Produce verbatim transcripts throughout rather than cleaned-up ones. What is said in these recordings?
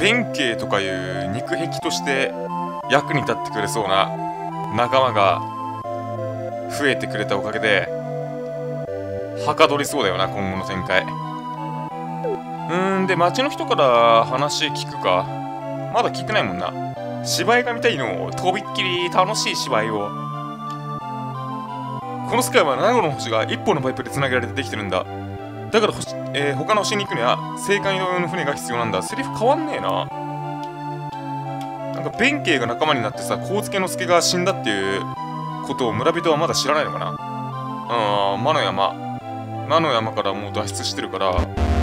弁慶とかいう肉壁として役に立ってくれそうな仲間が増えてくれたおかげではかどりそうだよな、今後の展開。うーんで街の人から話聞くか。まだ聞いてないもんな。芝居が見たいの。とびっきり楽しい芝居を。この世界はななごの星が一本のパイプでつなげられてできてるんだ。だから星、えー、他の星に行くには正解のの船が必要なんだ。セリフ変わんねえな。なんか弁慶が仲間になってさ、上野之助が死んだっていうことを村人はまだ知らないのかな。うん、魔の山魔の山からもう脱出してるから、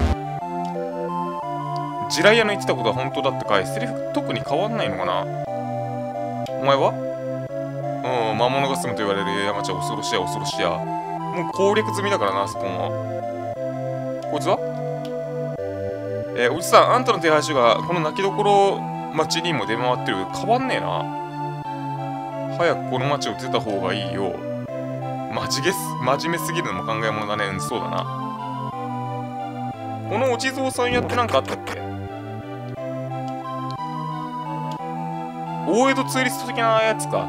地雷屋の言ってたことは本当だってかい。セリフ特に変わんないのかな。お前はうん、魔物が住むと言われる山ちゃん恐ろしや恐ろしや。もう攻略済みだからな、あそこも。こいつはえー、おじさん、あんたの手配書がこの泣きどころ町にも出回ってる。変わんねえな。早くこの町を出た方がいいよ。真面目す、真面目すぎるのも考え物だね。うん、そうだな。このお地蔵さんやってなんかあったっけ。大江戸ツーリスト的なやつか。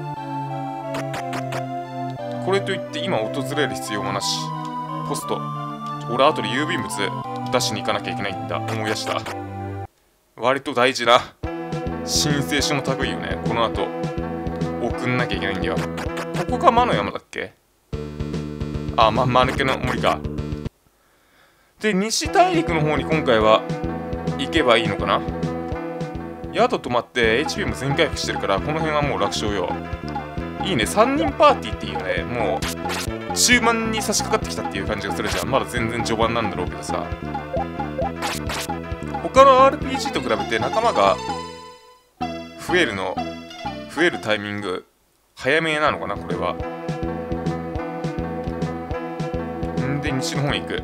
これといって今訪れる必要はなし。ポスト。俺後で郵便物出しに行かなきゃいけないんだ。思い出した。割と大事な申請書の類よね。この後送んなきゃいけないんだよ。ここが魔の山だっけ。あ、ま、間抜けの森か。で、西大陸の方に今回は行けばいいのかな。宿泊まって エイチピー も全回復してるから、この辺はもう楽勝よ。いいね、さんにんパーティーっていいよね。もう中盤に差し掛かってきたっていう感じがするじゃん。まだ全然序盤なんだろうけどさ。他の アールピージー と比べて仲間が増えるの増えるタイミング早めなのかな、これは。んで西の方に行く。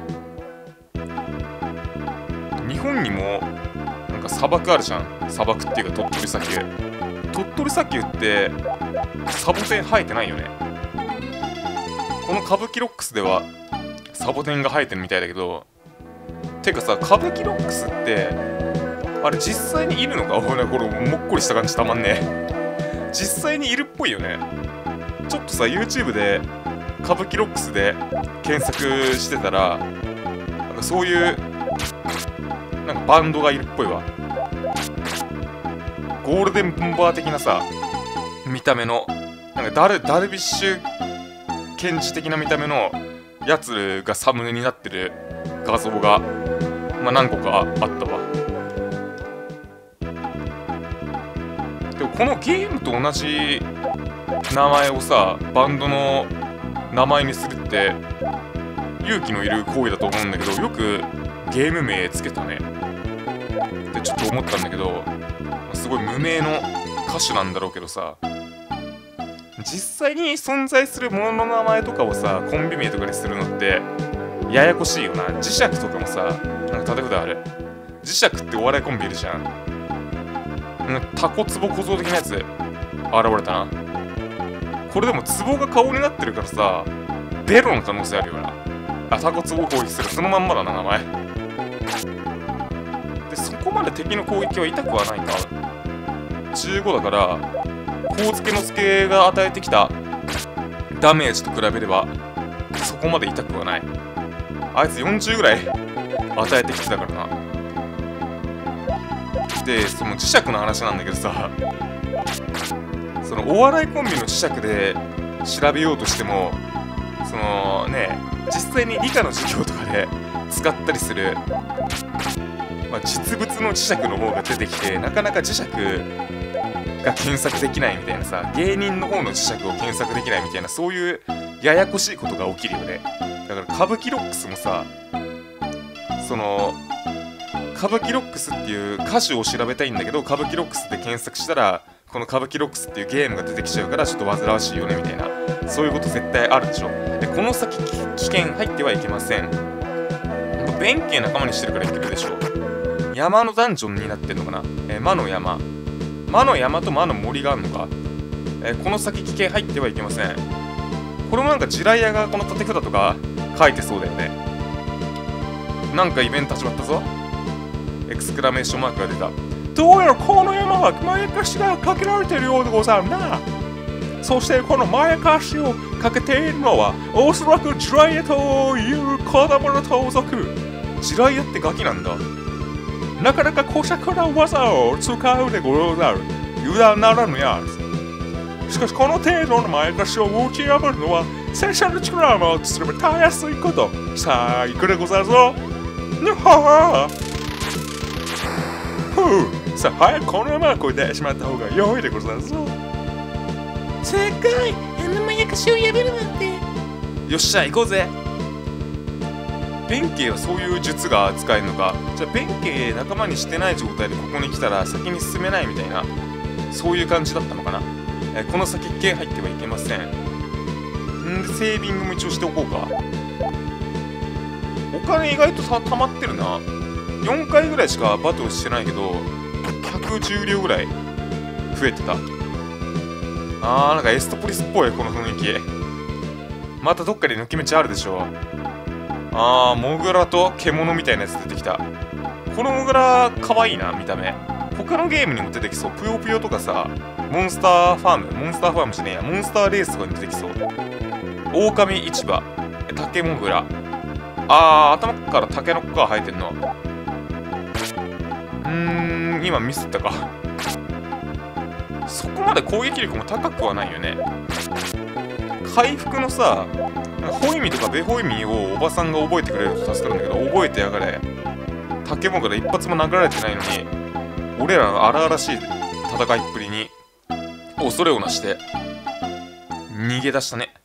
日本にもなんか砂漠あるじゃん。砂漠っていうか鳥取砂丘。鳥取砂丘ってサボテン生えてないよね。この歌舞伎ロックスではサボテンが生えてるみたいだけど、てかさ、歌舞伎ロックスってあれ実際にいるのか。俺これもっこりした感じたまんねえ。実際にいるっぽいよね。ちょっとさ YouTube で歌舞伎ロックスで検索してたら、なんかそういうなんかバンドがいるっぽいわ。ゴールデンボンバー的なさ見た目の、なんかダルダルビッシュケンジ的な見た目のやつがサムネになってる画像が、まあ、何個かあったわ。でもこのゲームと同じ名前をさバンドの名前にするって勇気のいる行為だと思うんだけど、よくゲーム名つけたねってちょっと思ったんだけど、すごい無名の歌手なんだろうけどさ、実際に存在するものの名前とかをさコンビ名とかにするのってややこしいよな。磁石とかもさ、なんか立て札ある。磁石ってお笑いコンビいるじゃん。タコツボ小僧的なやつ現れたな。これでもツボが顔になってるからさ、ベロの可能性あるよな。あ、タコツボを攻撃する。そのまんまだな、名前。で、そこまで敵の攻撃は痛くはないか。じゅうごだから、上野之助が与えてきたダメージと比べれば、そこまで痛くはない。あいつよんじゅうぐらい与えてきてたからな。で、その磁石の話なんだけどさ、そのお笑いコンビの磁石で調べようとしても、そのね、実際に理科の授業とかで使ったりする、まあ、実物の磁石の方が出てきて、なかなか磁石が検索できないみたいなさ、芸人の方の磁石を検索できないみたいな、そういうややこしいことが起きるよね。だから歌舞伎ロックスもさ、その歌舞伎ロックスっていう歌手を調べたいんだけど、歌舞伎ロックスで検索したらこの歌舞伎ロックスっていうゲームが出てきちゃうから、ちょっと煩わしいよねみたいな、そういうこと絶対あるでしょ。で、この先危険入ってはいけません。弁慶仲間にしてるからいけるでしょ。山のダンジョンになってんのかな。えー、魔の山魔の山と魔の森があるのか。えー、この先危険入ってはいけません。これもなんか地雷屋がこの立て札とか書いてそうだよね。なんかイベント始まったぞ。エクスクラメーションマークが出た。 どうやらこの山はまやかしがかけられているようでござるな。そしてこのまやかしをかけているのはおそらくジライアという子供の盗賊。ジライアってガキなんだ。なかなか小尺な技を使うでござる。油断ならぬやつ。しかしこの程度のまやかしを打ち破るのは戦車の力を持ってすればたやすいこと。さあ行くでござるぞ。ぬはぁ。ふう。さあ早くこの山を越えてしまった方が良いでござるぞ。 すごい、あのまやかしを破るなんて。 よっしゃ行こうぜ。弁慶はそういう術が使えるのか。じゃあ弁慶仲間にしてない状態でここに来たら先に進めないみたいな、そういう感じだったのかな。えこの先剣入ってはいけません。んでセービングも一応しておこうか。お金意外とた溜まってるな。よんかいぐらいしかバトルしてないけどひゃくじゅうりょうぐらい増えてた。あーなんかエストポリスっぽいこの雰囲気。またどっかで抜き道あるでしょ。あーモグラと獣みたいなやつ出てきた。このモグラかわいいな見た目。他のゲームにも出てきそう。ぷよぷよとかさ、モンスターファームモンスターファームじゃねえやモンスターレースとかに出てきそう。狼市場、竹モグラ。あー頭からタケノコが生えてんの。うーん今ミスったか。そこまで攻撃力も高くはないよね。回復のさホイミとかベホイミをおばさんが覚えてくれると助かるんだけど、覚えてやがれ。竹モグラ一発も殴られてないのに俺らの荒々しい戦いっぷりに恐れをなして逃げ出したね。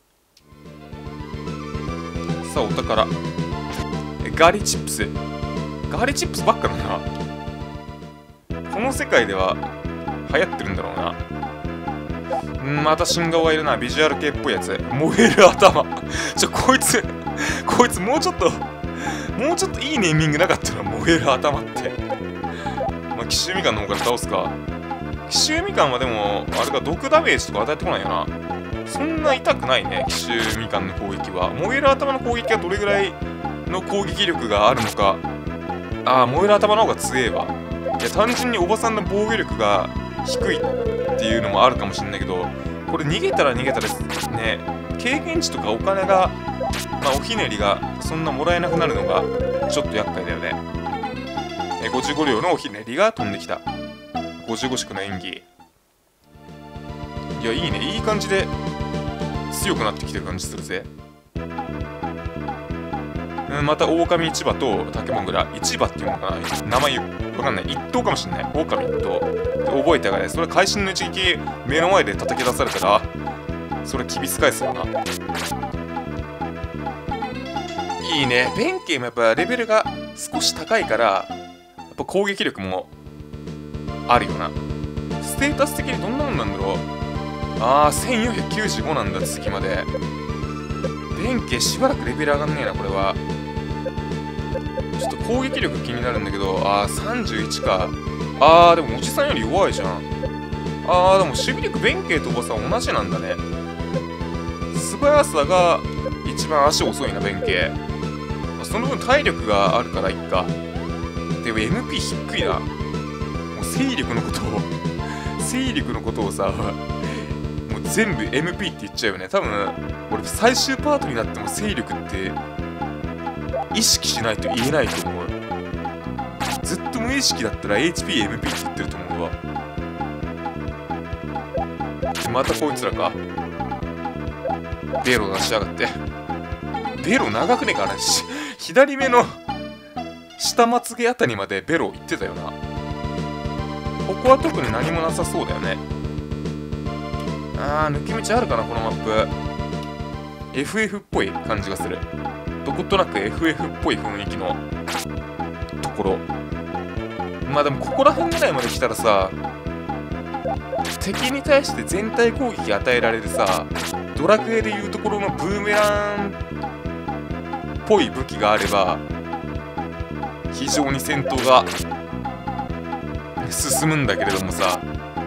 さあお宝ガリチップス。ガリチップスばっかだな。この世界では流行ってるんだろうな。んまた新顔がいるな。ビジュアル系っぽいやつ。燃える頭ちょこいつこいつもうちょっともうちょっといいネーミングなかったら。燃える頭ってまあ奇襲みかんの方から倒すか。奇襲みかんはでもあれか毒ダメージとか与えてこないよな。そんな痛くないね奇襲みかんの攻撃は。燃える頭の攻撃はどれぐらいの攻撃力があるのか。ああ燃える頭の方が強えわ。いや単純におばさんの防御力が低いっていうのもあるかもしれないけど、これ逃げたら逃げたらね経験値とかお金がまあおひねりがそんなもらえなくなるのがちょっと厄介だよね。えごじゅうごりょうのおひねりが飛んできた。ごじゅうご色の演技。いやいいね、いい感じで強くなってきてる感じするぜ。うん、また狼市場と竹モグラ。市場っていうのかな、名前わかんない。一頭かもしんない。狼一頭覚えてやがれ。それ会心の一撃目の前で叩き出されたらそれきびす返すよな。いいね。弁慶もやっぱレベルが少し高いからやっぱ攻撃力もあるよな。ステータス的にどんなもんなんだろう。あーせんよんひゃくきゅうじゅうごなんだ次まで。弁慶しばらくレベル上がんねえなこれは。ちょっと攻撃力気になるんだけど、あーさんじゅういちか。あーでもおじさんより弱いじゃん。あーでも守備力弁慶とおばさん同じなんだね。素早さが一番足遅いな弁慶。その分体力があるからいっか。でも エムピー 低いな。もう勢力のことを勢力のことをさもう全部 エムピー って言っちゃうよね。多分俺最終パートになっても勢力って意識しないと言えないと思う。ずっと無意識だったら エイチピー、エムピー って言ってると思うわ。またこいつらか。ベロ出しやがって。ベロ長くねえかな。左目の下まつげあたりまでベロいってたよな。ここは特に何もなさそうだよね。あー抜け道あるかなこのマップ。 エフエフ っぽい感じがする。どことなく エフエフ っぽい雰囲気のところ。まあでもここら辺ぐらいまで来たらさ、敵に対して全体攻撃与えられるさ、ドラクエでいうところのブーメランっぽい武器があれば非常に戦闘が進むんだけれどもさ、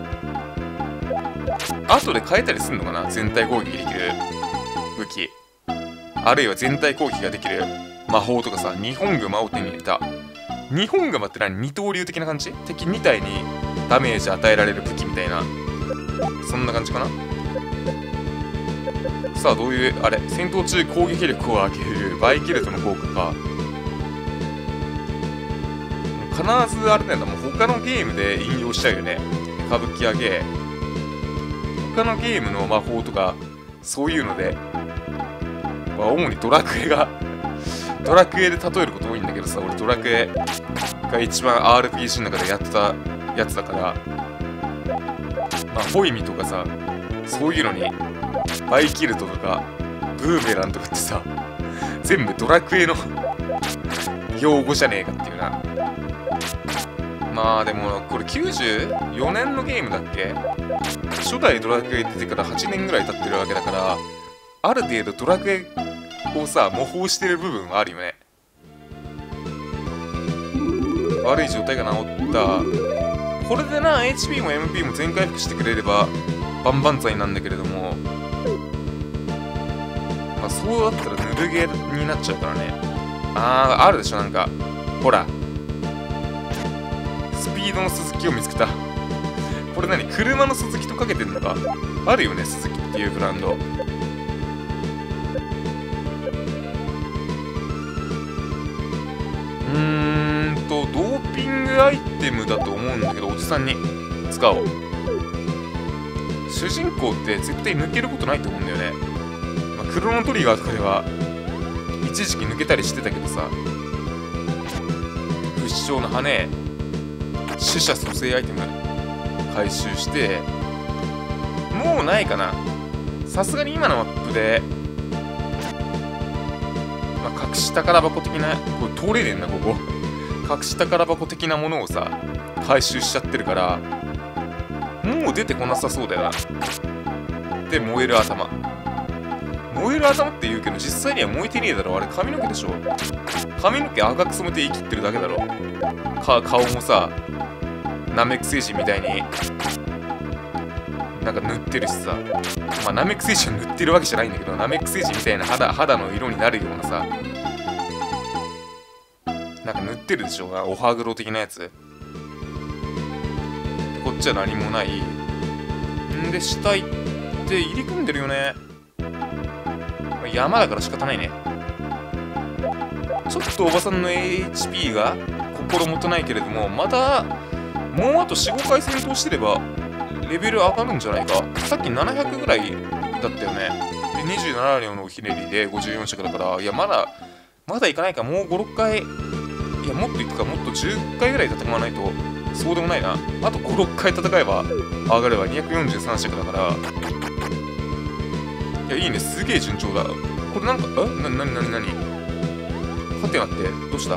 後で変えたりすんのかな。全体攻撃できる武器、あるいは全体攻撃ができる魔法とかさ。日本熊を手に入れた。 日本釜って何、二刀流的な感じ？敵に体にダメージ与えられる武器みたいな、そんな感じかな。さあどういうあれ、戦闘中攻撃力を上げるバイキルトの効果か。必ずあれだよな、もう他のゲームで引用しちゃうよね。歌舞伎揚げ他のゲームの魔法とかそういうので、まあ、主にドラクエがドラクエで例えること多いんだけどさ、俺ドラクエが一番 アールピージー の中でやってたやつだから、まあホイミとかさ、そういうのにバイキルトとかブーメランとかってさ、全部ドラクエの用語じゃねえかっていうな。まあでもこれきゅうじゅうよねんのゲームだっけ。初代ドラクエ出てからはちねんぐらい経ってるわけだから、ある程度ドラクエをさ模倣してる部分はあるよね。悪い状態が治った。これでな エイチピー も エムピー も全回復してくれれば万々歳なんだけれども、まあそうだったらぬるゲーになっちゃうからね。あーあるでしょ、なんかほらスピードの鈴木を見つけた。これ何、車の鈴木とかけてんのか。あるよね、鈴木っていうブランド。うーんとドーピングアイテムだと思うんだけど、おじさんに使おう。主人公って絶対抜けることないと思うんだよね。まあ、クロノトリガーとかでは一時期抜けたりしてたけどさ。不死鳥の羽、死者蘇生アイテム回収して、もうないかな。さすがに今のマップで、まあ、隠し宝箱的な、これ通れねえんだここ。隠し宝箱的なものをさ回収しちゃってるから、もう出てこなさそうだよな。で燃える頭、燃える頭って言うけど実際には燃えてねえだろ。あれ髪の毛でしょ。髪の毛赤く染めて生きってるだけだろ。か顔もさナメック星人みたいになんか塗ってるしさ、まあナメック星人塗ってるわけじゃないんだけど、ナメック星人みたいな肌肌の色になるようなさ、なんか塗ってるでしょ、お歯黒的なやつ。こっちは何もない。んで下行って入り組んでるよね。山だから仕方ないね。ちょっとおばさんの エイチピー が心もとないけれども、またもうあと よん、ごかい戦闘してればレベル上がるんじゃないか。さっきななひゃくぐらいだったよね。でにじゅうなな両のひねりでごじゅうよん尺だから、いやまだまだいかないか。もうご、ろっかい、いやもっといくか。もっとじゅっかいぐらい戦わないとそうでもないな。あとご、ろっかい戦えば上がればにひゃくよんじゅうさん尺だから、いやいいね、すげえ順調だ。これなんかえななになになにはてなってどうした。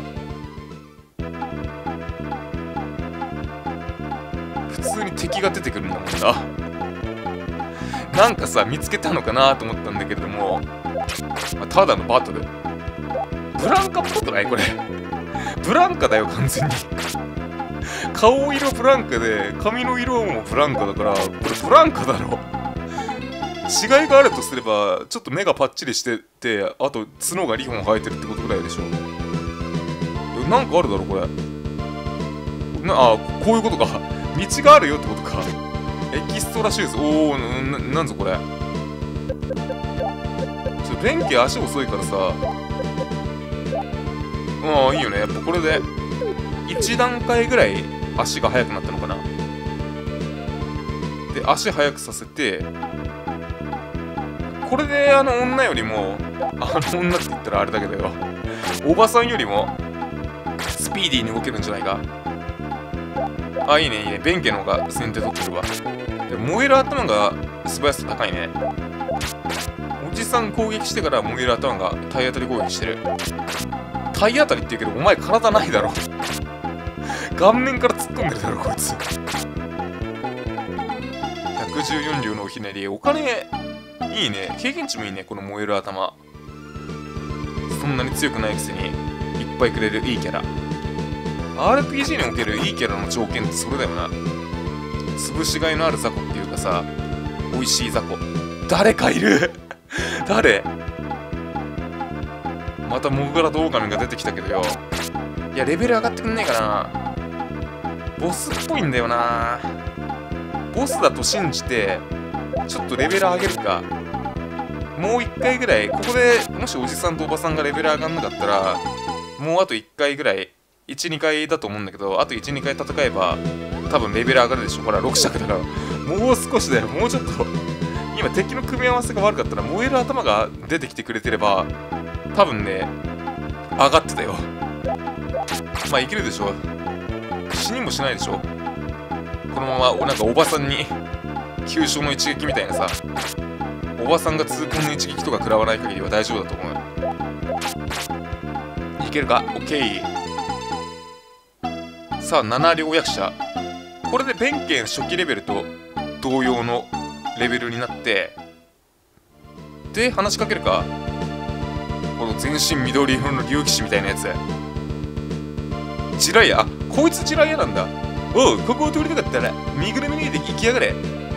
普通に敵が出てくるんだもんな。なんかさ見つけたのかなと思ったんだけれども、まあ、ただのバトル。ブランカっぽくないこれ。ブランカだよ完全に。顔色ブランカで髪の色もブランカだから、これブランカだろ。違いがあるとすればちょっと目がパッチリしてて、あと角がにほん生えてるってことぐらいでしょ。なんかあるだろこれな。あ、こういうことか。道があるよってことか。エキストラシューズ。おお、な、なんぞこれ。ちょっと弁慶足遅いからさ。ああいいよね。やっぱこれでいち段階ぐらい足が速くなったのかな。で足速くさせて、これであの女よりも、あの女って言ったらあれだけどよ、おばさんよりもスピーディーに動けるんじゃないか。あ、いいねいいね。弁慶の方が先手取ってるわ。で燃える頭が素早さ高いね。おじさん攻撃してから燃える頭が体当たり攻撃してる。体当たりって言うけどお前体ないだろ。顔面から突っ込んでるだろこいつ。ひゃくじゅうよん両のおひねり。お金いいね。経験値もいいねこの燃える頭。そんなに強くないくせにいっぱいくれるいいキャラ。 アールピージー におけるいいキャラの条件ってそれだよな。潰しがいのある雑魚っていうかさ、美味しい雑魚。誰かいる誰。またモグラドオオカミが出てきたけどよ。 いやレベル上がってくんねえかな。ボスっぽいんだよな。ボスだと信じてちょっとレベル上げるか。もういっかいぐらい、ここでもしおじさんとおばさんがレベル上がんなかったらもうあといっかいぐらい、いち、にかいだと思うんだけど、あといち、にかい戦えば多分レベル上がるでしょ。ほらろく尺だからもう少しだよ。もうちょっと今敵の組み合わせが悪かったら、燃える頭が出てきてくれてれば多分ね上がってたよ。まあいけるでしょ。死にもしないでしょ。このままなんかおばさんに急所の一撃みたいなさ、おばさんが痛恨の一撃とか食らわない限りは大丈夫だと思う。いけるか。オッケー。さあなな両役者、これで弁慶初期レベルと同様のレベルになって、で話しかけるか。この全身緑色の竜騎士みたいなやつ、ジライア。あ、こいつジライアなんだ。おう、ここを通りたかったら身ぐるみ脱いで行きやがれ。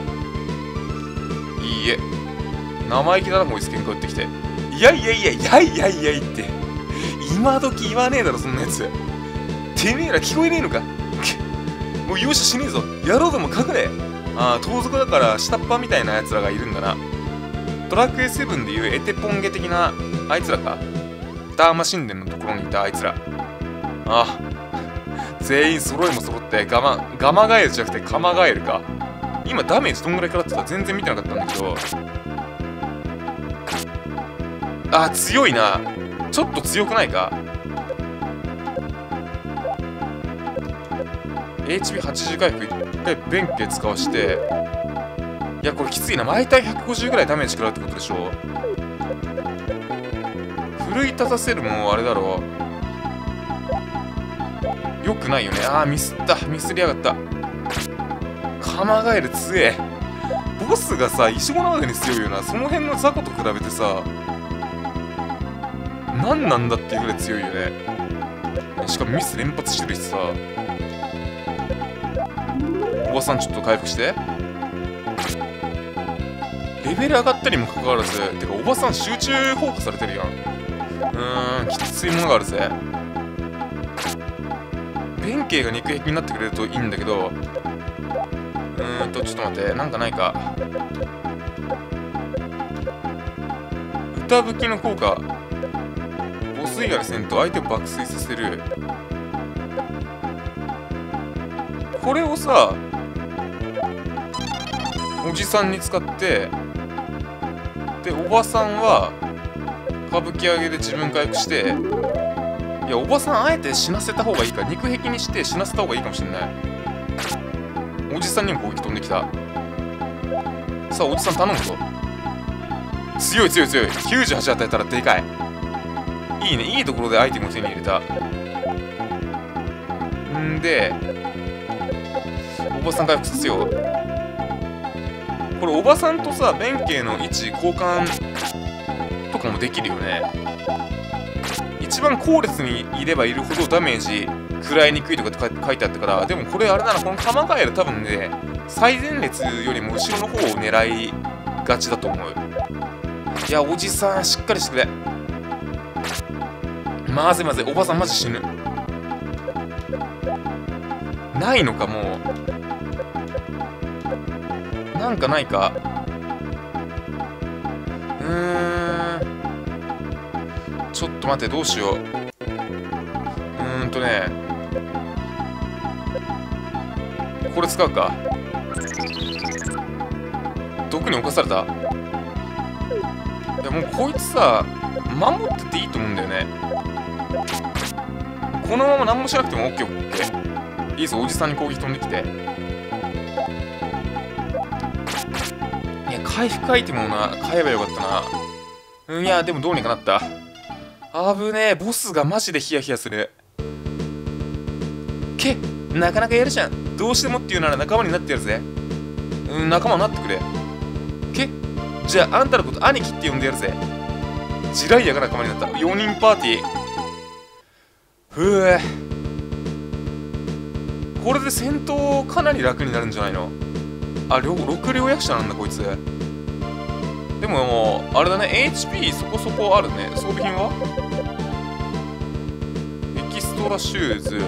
いいえ、生意気だなこいつ。喧嘩売ってきて、いやいやいやいやいやいやいって今時言わねえだろそんなやつ。てめえら聞こえねえのか。もう容赦しねえぞ、野郎どもかかれ。ああ、盗賊だから下っ端みたいなやつらがいるんだな。ドラクエセブンでいうエテポンゲ的なあいつらか。ダーマ神殿のところにいたあいつら。ああ、全員揃いも揃ってガマガマガエルじゃなくてカマガエルか。今ダメージどんぐらい食らってた全然見てなかったんだけど、あ、強いな。ちょっと強くないか。 エイチピーはちじゅう 回復いっかい弁慶使わして、いやこれきついな。毎回ひゃくごじゅうぐらいダメージ食らうってことでしょ。奮い立たせるもあれだろう、よくないよね。あーミスった、ミスりやがった。カマガエル強え。ボスがさ石子長に強いよな。その辺の雑魚と比べてさ何なんだっていうぐらい強いよね。しかもミス連発してるしさ。おばさんちょっと回復して。レベル上がったにもかかわらず、てかおばさん集中放火されてるやん。うーん、きついものがあるぜ。弁慶が肉壁になってくれるといいんだけど、うーんとちょっと待って、なんかないか。歌吹きの効果、ボス以外の戦闘相手を爆睡させる。これをさおじさんに使って、でおばさんは歌舞伎揚げで自分回復して、いやおばさんあえて死なせた方がいいか、肉壁にして死なせた方がいいかもしれない。おじさんにも攻撃飛んできた。さあおじさん頼むぞ。強い強い強い。きゅうじゅうはち与えたらでかい。いいね、いいところでアイテムを手に入れた。んでおばさん回復させよう。これおばさんとさ弁慶の位置交換とかもできるよね。一番後列にいればいるほどダメージ食らいにくいとかって書いてあったから、でもこれあれだな、このカマガエル多分ね最前列よりも後ろの方を狙いがちだと思う。いやおじさんしっかりしてくれ。まずいまずい、おばさんマジ死ぬ。ないのかもう。なんかないか。うーん、ちょっと待って、どうしよう。うーんとねこれ使うか。毒に侵された。いやもうこいつさ守ってていいと思うんだよね。このまま何もしなくても オーケーオーケー。 いいぞ、おじさんに攻撃飛んできて。いや回復アイテムをな買えばよかったな。うん、いやでもどうにかなった。あぶねえ、ボスがマジでヒヤヒヤする。けなかなかやるじゃん。どうしてもっていうなら仲間になってやるぜ。うん、仲間になってくれ。けじゃああんたのこと兄貴って呼んでやるぜ。ジライアが仲間になった。よにんパーティー。ふえ、これで戦闘かなり楽になるんじゃないの。あ、ろく両役者なんだこいつ。でもあれだね、 エイチピー そこそこあるね。装備品はエキストトラシューズ。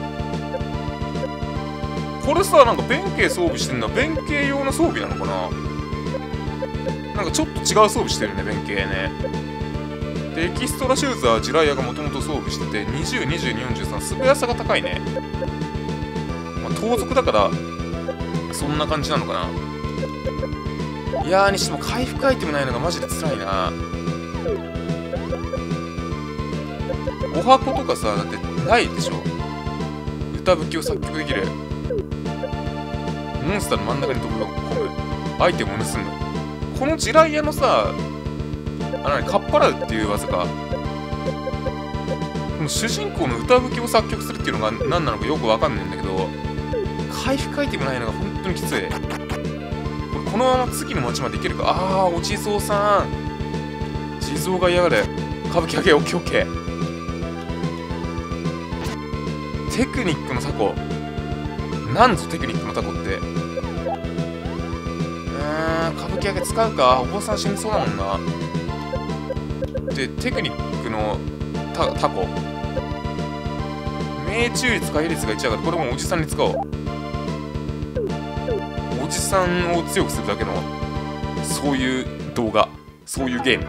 これさ、なんか弁慶装備してんのは弁慶用の装備なのかな。なんかちょっと違う装備してるね、弁慶ね。で、エキストラシューズはジライアがもともと装備してて、にじゅう、にじゅうに、よんじゅうさん、素早さが高いね。まあ、盗賊だから、そんな感じなのかな。いやー、にしても回復アイテムないのがマジで辛いな。お箱とかさ、だってないでしょ。歌舞伎を作曲できる。モンスターの真ん中に飛び込む。アイテムを盗む。この地雷屋のさ、あのね、かっぱらうっていう技か。この主人公の歌舞伎を作曲するっていうのが何なのかよくわかんないんだけど、回復アイテムないのが本当にきつい。これこのまま次の街まで行けるか。あー、お地蔵さん。地蔵が嫌がる。歌舞伎上げ、オッケーオッケー。テクニックのタコ。なんぞテクニックのタコって。うーん、歌舞伎揚げ使うか。お坊さん死にそうだもんな。で、テクニックの タ, タコ。命中率、回避率がいちだから、これもおじさんに使おう。おじさんを強くするだけの、そういう動画。そういうゲー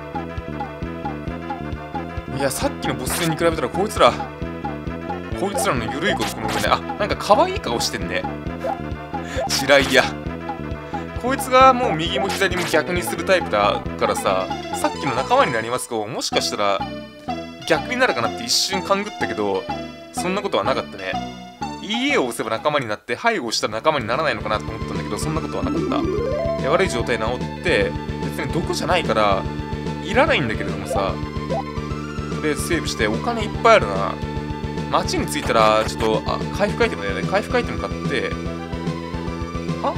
ム。いや、さっきのボス戦に比べたら、こいつら、こいつらの緩いことこの上ね。あ、なんか可愛い顔してんね。地雷や。こいつがもう右も左も逆にするタイプだからさ、さっきの仲間になりますか、もしかしたら逆になるかなって一瞬勘ぐったけど、そんなことはなかったね。イーエー を押せば仲間になって、背後したら仲間にならないのかなと思ったんだけど、そんなことはなかった。で、悪い状態治って、別に毒じゃないから、いらないんだけれどもさ、とりあえずセーブして、お金いっぱいあるな。街に着いたら、ちょっと、あ、回復アイテムだよね。回復アイテム買って、は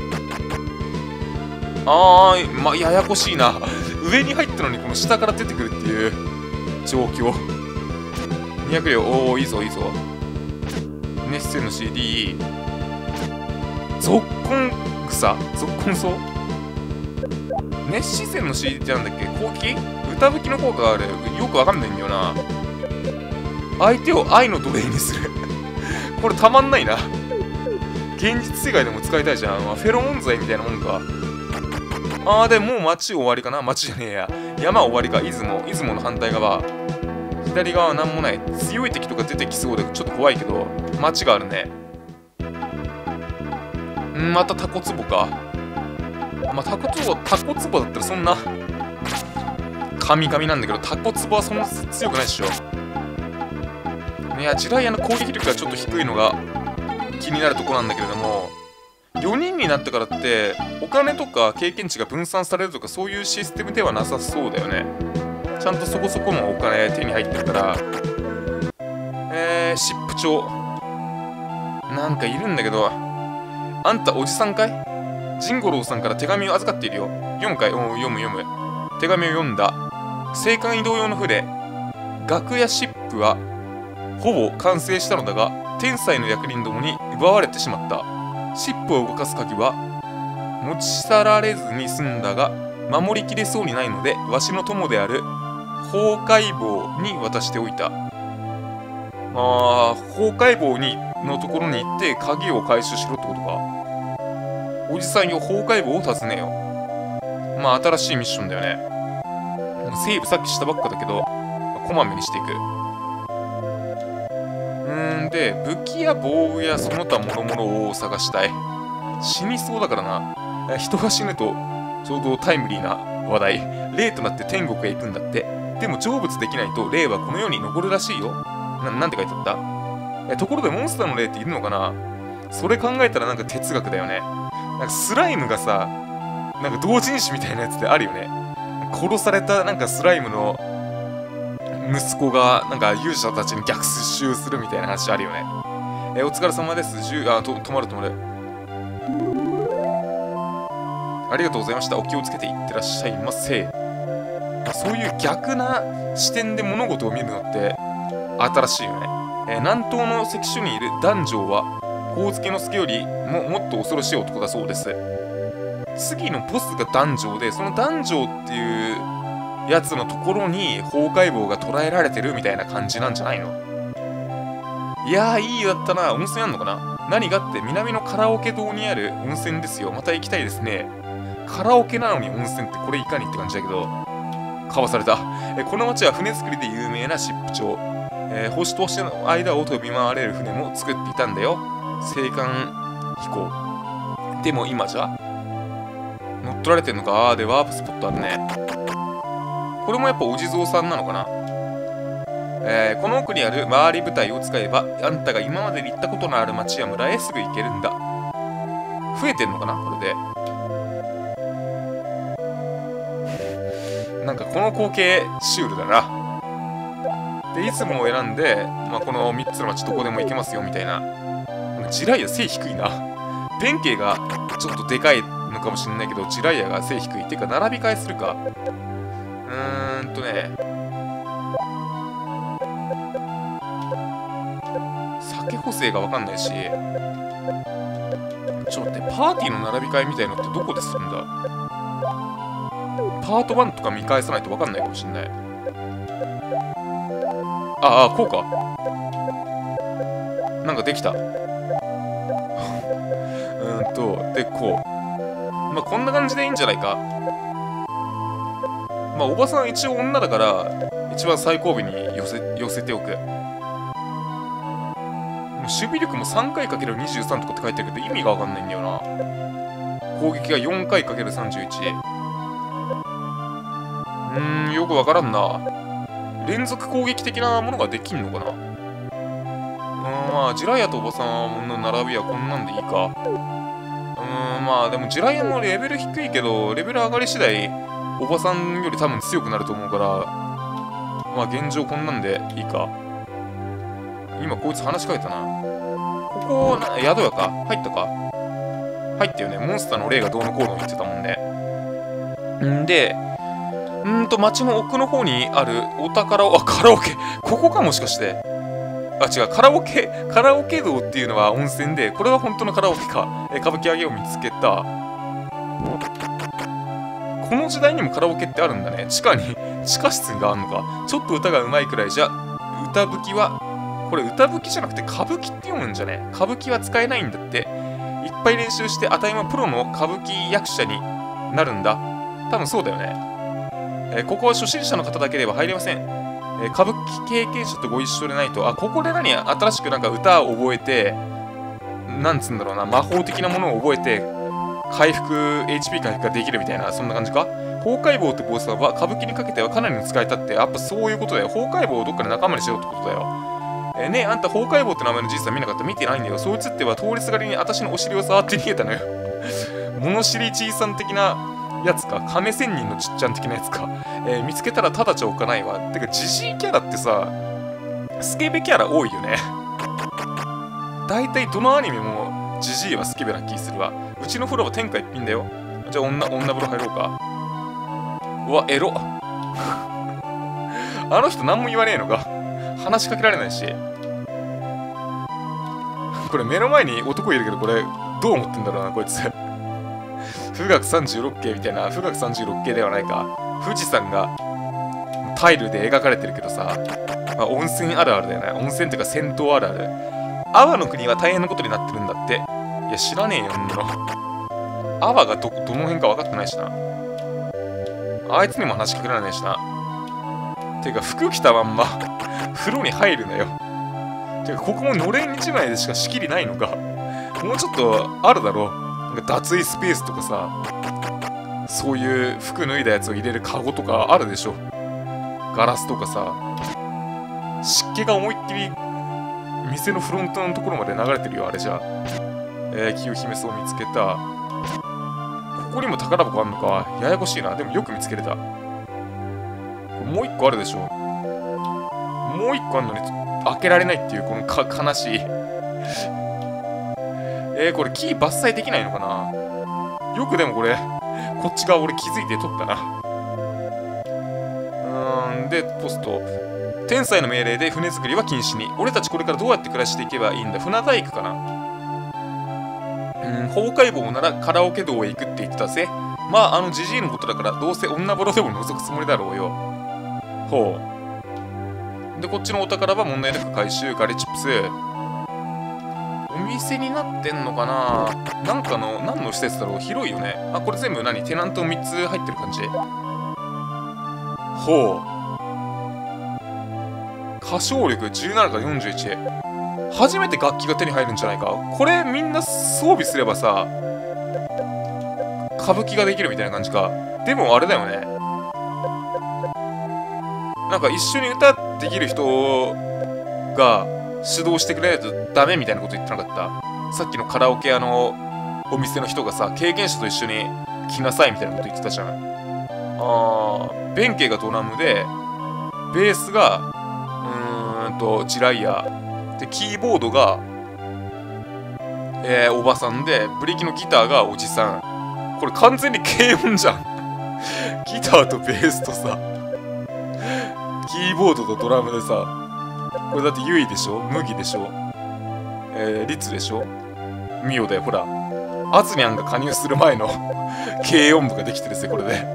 あー、ま、ややこしいな。上に入ったのに、この下から出てくるっていう状況。にひゃく両、おー、いいぞ、いいぞ。ネッセンの シーディー。ゾッコン草ゾッコン草熱視線の シーディー ってなんだっけ、攻撃歌舞伎の効果がある。よくわかんないんだよな。相手を愛の奴隷にする。これたまんないな。現実世界でも使いたいじゃん。まあ、フェロモン剤みたいなもんか。あー、でもう街終わりかな。街じゃねえや。山終わりか。出雲。出雲の反対側。左側はなんもない。強い敵とか出てきそうでちょっと怖いけど、街があるね。ん、またタコツボか。まあ、タコツボ、タコツボだったらそんな、神々なんだけど、タコツボはそんな強くないっしょ。いや、地雷屋の攻撃力がちょっと低いのが気になるところなんだけれども、よにんになってからってお金とか経験値が分散されるとかそういうシステムではなさそうだよね。ちゃんとそこそこのお金手に入ってるから。えー、シップ帳なんかいるんだけど、あんたおじさんかい？ジ五郎さんから手紙を預かっているよ。読むかい？お読む読む。手紙を読んだ。青函移動用の船楽屋シップはほぼ完成したのだが、天才の役人どもに奪われてしまった。シップを動かす鍵は持ち去られずに済んだが、守りきれそうにないので、わしの友である法解剖に渡しておいた。あー、法解剖にのところに行って鍵を回収しろってことか。おじさんよ、法解剖を訪ねよ。まあ新しいミッションだよね。セーブさっきしたばっかだけど、こまめにしていく。で、武器や防具やその他諸々を探したい。死にそうだからな。人が死ぬとちょうどタイムリーな話題。霊となって天国へ行くんだって。でも成仏できないと霊はこの世に残るらしいよ。な、なんて書いてあった？え、ところでモンスターの霊っているのかな？それ考えたらなんか哲学だよね。なんかスライムがさ、なんか同人誌みたいなやつってあるよね。殺されたなんかスライムの息子がなんか勇者たちに逆襲するみたいな話あるよね。えー、お疲れ様です。じゅう、あ、と、止まる止まる。ありがとうございました。お気をつけていってらっしゃいませ。そういう逆な視点で物事を見るのって新しいよね。えー、南東の関所にいる男女は光月之助よりももっと恐ろしい男だそうです。次のボスが男女で、その男女っていうやつのところに法解剖が捉えられてるみたいな感じなんじゃないの？ いやー、いい湯だったな。温泉あんのかな。何がって南のカラオケ堂にある温泉ですよ。また行きたいですね。カラオケなのに温泉ってこれいかにって感じだけど、かわされた。えこの町は船作りで有名なシップ町。えー、星と星の間を飛び回れる船も作っていたんだよ。青函飛行。でも今じゃ乗っ取られてんのか。で、ワープスポットあるね。これもやっぱお地蔵さんなのかな。えー、この奥にある回り舞台を使えば、あんたが今までに行ったことのある町や村へすぐ行けるんだ。増えてんのかなこれで。なんかこの光景シュールだな。で、いつもを選んで、まあ、このみっつの町どこでも行けますよみたいな。なんかジライア背低いな。弁慶がちょっとでかいのかもしれないけど、ジライアが背低い。っていうか並び替えするか。うーんとね。酒補正がわかんないし。ちょっと待って、パーティーの並び替えみたいのってどこでするんだ。パートワンとか見返さないとわかんないかもしんない。ああ、こうか。なんかできた。うーんと、で、こう。まあ、こんな感じでいいんじゃないか。まあ、おばさん一応女だから、一番最後尾に寄せ、寄せておく。守備力もさんかいかけるにじゅうさんとかって書いてあるけど、意味がわかんないんだよな。攻撃がよんかいかけるさんじゅういち。うーん、よくわからんな。連続攻撃的なものができんのかな。うーん、まあ、ジライアとおばさんの並びはこんなんでいいか。うーん、まあ、でもジライアもレベル低いけど、レベル上がり次第、おばさんより多分強くなると思うから、まあ、現状こんなんでいいか。今、こいつ話しかけたな。ここ、な宿屋か入ったか入ったよね。モンスターの霊がどうのこうの言ってたもんね。んで、んーと、街の奥の方にあるお宝を、あ、カラオケ。ここかもしかして。あ、違う、カラオケ、カラオケ道っていうのは温泉で、これは本当のカラオケか。え、歌舞伎揚げを見つけた。この時代にもカラオケってあるんだね。地下に、地下室があるのか。ちょっと歌が上手いくらいじゃ、歌舞伎は、これ歌舞伎じゃなくて歌舞伎って読むんじゃね。歌舞伎は使えないんだって。いっぱい練習して、あたいもプロの歌舞伎役者になるんだ。多分そうだよね。えー、ここは初心者の方だけでは入れません。えー、歌舞伎経験者とご一緒でないと、あ、ここで何新しくなんか歌を覚えて、なんつうんだろうな、魔法的なものを覚えて、回復、エイチピー 回復ができるみたいな、そんな感じか。崩壊棒って坊さんは歌舞伎にかけてはかなりの使いたって、やっぱそういうことだよ。崩壊棒をどっかで仲間にしろってことだよ。えー、ねえ、あんた崩壊棒って名前のじいさん見なかった？見てないんだよ。そいつっては通りすがりに私のお尻を触って逃げたのよ。物知りじいさん的なやつか。亀仙人のちっちゃん的なやつか。えー、見つけたらただじゃおかないわ。てか、ジジイキャラってさ、スケベキャラ多いよね。大体どのアニメもジジイはスケベな気するわ。うちの風呂は天下一品だよ。じゃあ女、女風呂入ろうか。うわ、エロ。あの人何も言わねえのか。話しかけられないし。これ目の前に男いるけど、これどう思ってんだろうな、こいつ。富岳さんじゅうろっけいみたいな。富岳さんじゅうろっけいではないか。富士山がタイルで描かれてるけどさ、まあ、温泉あるあるだよね。温泉っていうか銭湯あるある。阿波の国は大変なことになってるんだって。いや、知らねえよ、んなの。阿波がど、どの辺か分かってないしな。あいつにも話しかけられないしな。てか、服着たまんま、風呂に入るなよ。てか、ここものれんいちまいでしか仕切りないのか。もうちょっとあるだろう。なんか脱衣スペースとかさ、そういう服脱いだやつを入れるカゴとかあるでしょ。ガラスとかさ、湿気が思いっきり店のフロントのところまで流れてるよ、あれじゃ。えー、清姫草を見つけた。ここにも宝箱あんのか。ややこしいな。でもよく見つけれた。もう一個あるでしょ。もう一個あんのに開けられないっていうこのか悲しい。えー、これ木伐採できないのかな。よくでもこれ、こっち側俺気づいて取ったな。うーん、で、ポスト。天才の命令で船作りは禁止に。俺たちこれからどうやって暮らしていけばいいんだ。船大工かな。うん、崩壊棒ならカラオケ道へ行くって言ってたぜ。まあ、あのジジイのことだから、どうせ女風呂でも覗くつもりだろうよ。ほう。で、こっちのお宝は問題なく回収、ガレチップス。 店になってんのかな。なんかの何の施設だろう。広いよね。あ、これ全部何テナントみっつ入ってる感じ。ほう、歌唱力じゅうななからよんじゅういち。初めて楽器が手に入るんじゃないか。これみんな装備すればさ、歌舞伎ができるみたいな感じか。でもあれだよね、なんか一緒に歌できる人が指導してくれないとダメみたいなこと言ってなかった？さっきのカラオケ屋のお店の人がさ、経験者と一緒に来なさいみたいなこと言ってたじゃん。あー、弁慶がドラムで、ベースがうーんとジライヤで、キーボードがえー、おばさんで、ブリキのギターがおじさん。これ完全に軽音じゃんギターとベースとさ、キーボードとドラムでさ、これだってユイでしょ、麦でしょ、えー、リツでしょ、ミオだよ、ほら。アズニャンが加入する前の軽音部ができてるぜ、これで。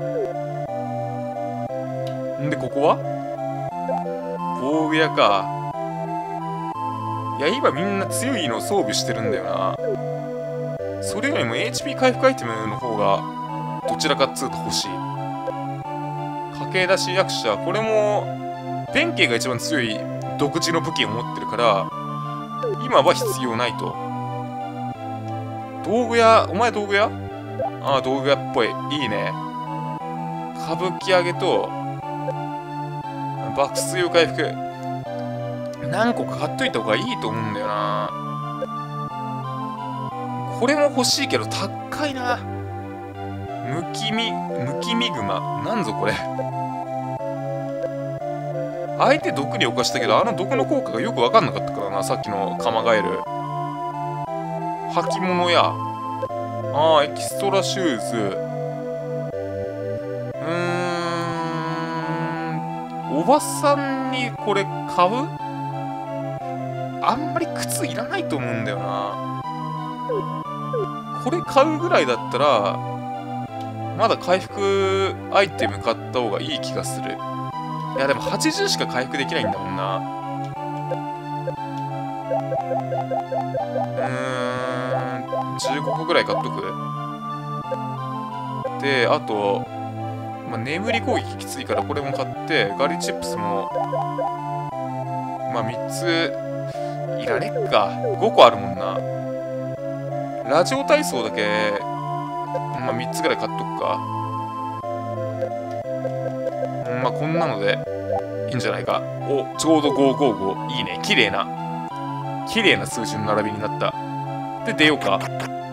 んで、ここは防具屋か。いや、今みんな強いのを装備してるんだよな。それよりも エイチピー 回復アイテムの方が、どちらかっつうと欲しい。駆け出し役者、これも、弁慶が一番強い独自の武器を持ってるから、今は必要ないと。道具屋、お前道具屋？ああ、道具屋っぽい。いいね。歌舞伎揚げと、爆睡を回復。何個か買っといた方がいいと思うんだよな。これも欲しいけど高いな。むきみ、むきみぐま。なんぞこれ。相手毒に侵したけど、あの毒の効果がよく分かんなかったからな、さっきのカマガエル。履物や。ああ、エキストラシューズ。うーん。おばさんにこれ買う？あんまり靴いらないと思うんだよな。これ買うぐらいだったら、まだ回復アイテム買った方がいい気がする。いやでもはちじゅうしか回復できないんだもんな。うーん、じゅうごこぐらい買っとく。で、あと、まあ、眠り攻撃きついからこれも買って、ガリチップスも、まあみっつ、いらねっか。ごこあるもんな。ラジオ体操だけ、まあみっつぐらい買っとくか。まあこんなのでいいんじゃないか。お、ちょうどごひゃくごじゅうご。いいね。綺麗な。綺麗な数字の並びになった。で、出ようか。